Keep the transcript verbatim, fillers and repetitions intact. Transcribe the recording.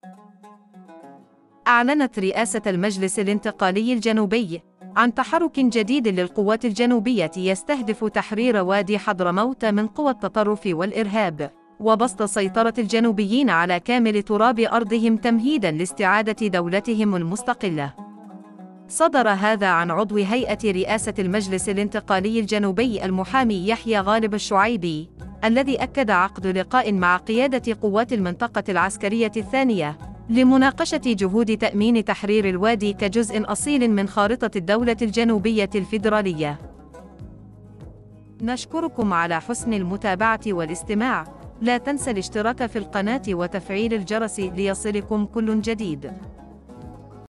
أعلنت رئاسة المجلس الانتقالي الجنوبي عن تحرك جديد للقوات الجنوبية يستهدف تحرير وادي حضرموت من قوى التطرف والإرهاب، وبسط سيطرة الجنوبيين على كامل تراب أرضهم تمهيداً لاستعادة دولتهم المستقلة. صدر هذا عن عضو هيئة رئاسة المجلس الانتقالي الجنوبي المحامي يحيى غالب الشعيبي، الذي أكد عقد لقاء مع قيادة قوات المنطقة العسكرية الثانية لمناقشة جهود تأمين تحرير الوادي كجزء أصيل من خارطة الدولة الجنوبية الفيدرالية. نشكركم على حسن المتابعة والاستماع. لا تنسى الاشتراك في القناة وتفعيل الجرس ليصلكم كل جديد.